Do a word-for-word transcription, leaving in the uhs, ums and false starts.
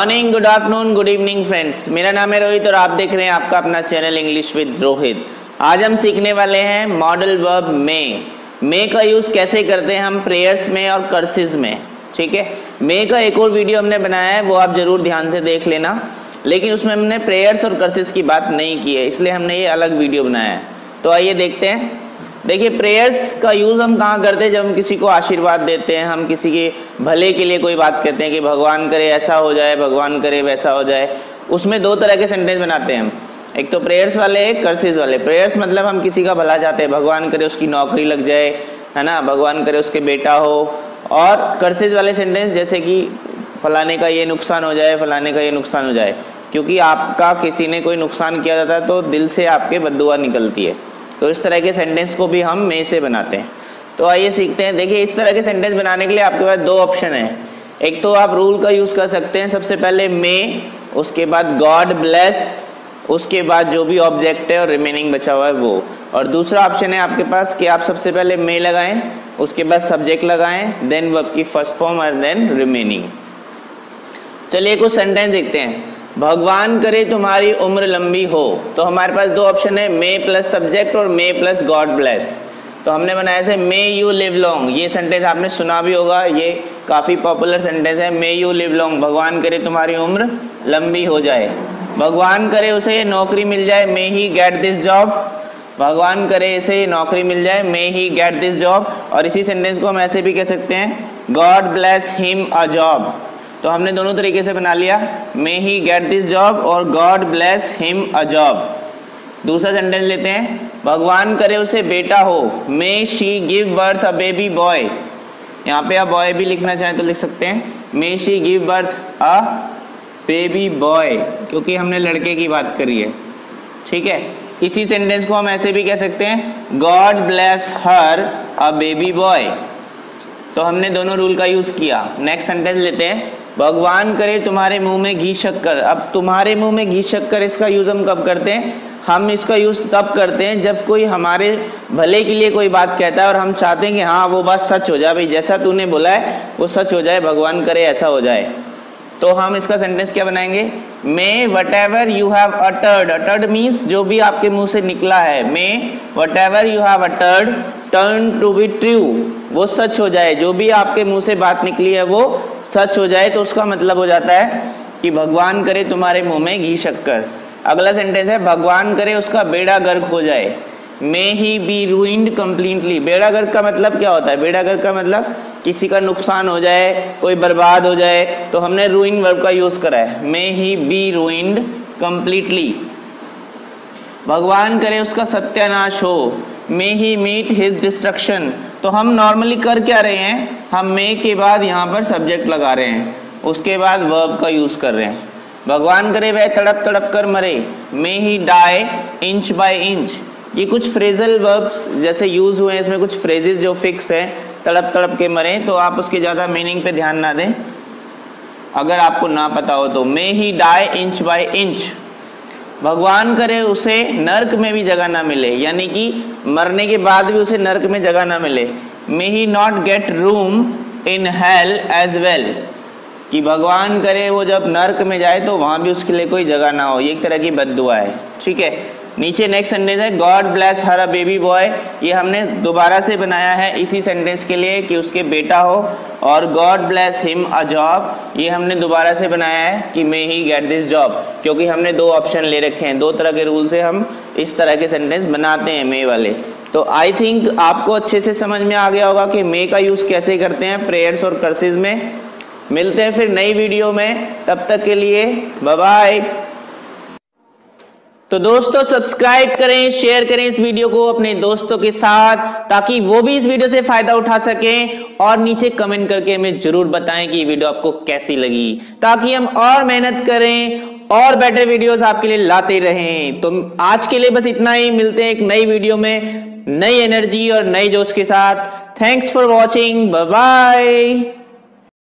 Morning, good afternoon, good evening friends. मेरा नाम है रोहित और आप देख रहे हैं आपका अपना चैनल इंग्लिश विद रोहित। आज हम सीखने वाले हैं मॉडल वर्ब मे। मे का यूज कैसे करते हैं हम प्रेयर्स में और कर्सेस में, ठीक है। मे का एक और वीडियो हमने बनाया है, वो आप जरूर ध्यान से देख लेना, लेकिन उसमें हमने प्रेयर्स और कर्सेस की बात नहीं की है, इसलिए हमने ये अलग वीडियो बनाया है। तो आइए देखते हैं। देखिए, प्रेयर्स का यूज हम कहाँ करते हैं? जब हम किसी को आशीर्वाद देते हैं, हम किसी के भले के लिए कोई बात कहते हैं कि भगवान करे ऐसा हो जाए, भगवान करे वैसा हो जाए। उसमें दो तरह के सेंटेंस बनाते हैं हम, एक तो प्रेयर्स वाले, एक कर्सेस वाले। प्रेयर्स मतलब हम किसी का भला चाहते हैं, भगवान करे उसकी नौकरी लग जाए, है ना, भगवान करे उसके बेटा हो। और कर्सेस वाले सेंटेंस जैसे कि फलाने का ये नुकसान हो जाए, फलाने का ये नुकसान हो जाए, क्योंकि आपका किसी ने कोई नुकसान किया जाता है तो दिल से आपके बद्दुआ निकलती है। तो इस तरह के सेंटेंस को भी हम मे से बनाते हैं। तो आइए सीखते हैं। देखिए, इस तरह के सेंटेंस बनाने के लिए आपके पास दो ऑप्शन है। एक तो आप रूल का यूज कर सकते हैं, सबसे पहले मे, उसके बाद गॉड ब्लेस, उसके बाद जो भी ऑब्जेक्ट है और रिमेनिंग बचा हुआ है वो। और दूसरा ऑप्शन है आपके पास कि आप सबसे पहले मे लगाएं, उसके बाद सब्जेक्ट लगाएं, देन वर्ब की फर्स्ट फॉर्म और देन रिमेनिंग। चलिए कुछ सेंटेंस देखते हैं। भगवान करे तुम्हारी उम्र लंबी हो। तो हमारे पास दो ऑप्शन है, मे प्लस सब्जेक्ट और मे प्लस गॉड ब्लेस। तो हमने बनाया से मे यू लिव लॉन्ग। ये सेंटेंस आपने सुना भी होगा, ये काफी पॉपुलर सेंटेंस है, मे यू लिव लॉन्ग। भगवान करे तुम्हारी उम्र लंबी हो जाए। भगवान करे उसे नौकरी मिल जाए, may he get this job. भगवान करे इसे नौकरी मिल जाए, may he get this job. और इसी सेंटेंस को हम ऐसे भी कह सकते हैं, God bless him a job. तो हमने दोनों तरीके से बना लिया, may he get this job और God bless him a job. दूसरा सेंटेंस लेते हैं, भगवान करे उसे बेटा हो, may she give birth a baby boy. यहाँ पे आप बॉय भी लिखना चाहें तो लिख सकते हैं, may she give birth a baby boy, क्योंकि हमने लड़के की बात करी है, ठीक है। इसी सेंटेंस को हम ऐसे भी कह सकते हैं, God bless her a baby boy. तो हमने दोनों रूल का यूज किया। नेक्स्ट सेंटेंस लेते हैं, भगवान करे तुम्हारे मुंह में घी शक्कर। अब तुम्हारे मुंह में घी शक्कर, इसका यूज हम कब करते हैं? हम इसका यूज तब करते हैं जब कोई हमारे भले के लिए कोई बात कहता है और हम चाहते हैं कि हाँ वो बात सच हो जाए, भाई जैसा तूने बोला है वो सच हो जाए, भगवान करे ऐसा हो जाए। तो हम इसका सेंटेंस क्या बनाएंगे? May whatever you have uttered. Uttered means जो भी आपके मुंह से निकला है। May whatever you have uttered turn to be true. वो सच हो जाए, जो भी आपके मुंह से बात निकली है वो सच हो जाए। तो उसका मतलब हो जाता है कि भगवान करे तुम्हारे मुंह में घी शक्कर। अगला सेंटेंस है, भगवान करे उसका बेड़ा गर्क हो जाए, may he be ruined completely. बेड़ा गर्क का मतलब क्या होता है? बेड़ा गर्क का मतलब किसी का नुकसान हो जाए, कोई बर्बाद हो जाए, तो हमने रूइन वर्ब का यूज करा है, may he be ruined completely. भगवान करे उसका सत्यानाश हो, may he meet his destruction. तो हम नॉर्मली कर क्या रहे हैं? हम मे के बाद यहाँ पर सब्जेक्ट लगा रहे हैं, उसके बाद वर्ब का यूज कर रहे हैं। भगवान करे वह तड़प तड़प कर मरे, may he die inch by inch. ये कुछ फ्रेजल वर्ब्स जैसे यूज हुए हैं, इसमें कुछ फ्रेजेस जो फिक्स है, तड़प तड़प के मरे, तो आप उसके ज्यादा मीनिंग पे ध्यान ना दें अगर आपको ना पता हो तो। May he die inch by inch. भगवान करे उसे नर्क में भी जगह ना मिले, यानी कि मरने के बाद भी उसे नर्क में जगह ना मिले। May he not get room in hell as well, कि भगवान करे वो जब नर्क में जाए तो वहां भी उसके लिए कोई जगह ना हो। ये एक तरह की बद्दुआ है, ठीक है। नीचे नेक्स्ट सेंटेंस है, God bless her a baby boy. ये हमने दोबारा से बनाया है इसी सेंटेंस के लिए कि उसके बेटा हो। और God bless him a job, ये हमने दोबारा से बनाया है कि may he get this job, क्योंकि हमने दो ऑप्शन ले रखे हैं। दो तरह के रूल से हम इस तरह के सेंटेंस बनाते हैं मे वाले। तो आई थिंक आपको अच्छे से समझ में आ गया होगा कि मे का यूज कैसे करते हैं प्रेयर्स और कर्सेस में। मिलते हैं फिर नई वीडियो में, तब तक के लिए बाय बाय। तो दोस्तों सब्सक्राइब करें, शेयर करें इस वीडियो को अपने दोस्तों के साथ, ताकि वो भी इस वीडियो से फायदा उठा सकें। और नीचे कमेंट करके हमें जरूर बताएं कि ये वीडियो आपको कैसी लगी, ताकि हम और मेहनत करें और बेटर वीडियोस आपके लिए लाते रहें। तो आज के लिए बस इतना ही। मिलते हैं एक नई वीडियो में नई एनर्जी और नई जोश के साथ। Thanks for watching, bye bye.